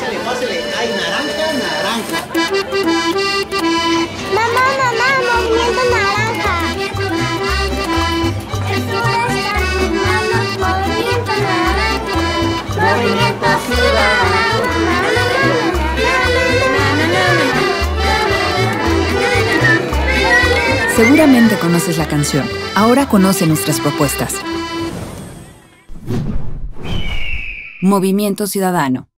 pásale, pásale. Hay naranja, naranja. Mamá, mamá, movimiento naranja. Movimiento naranja. Movimiento ciudadano. Seguramente conoces la canción. Ahora conoce nuestras propuestas. Movimiento Ciudadano.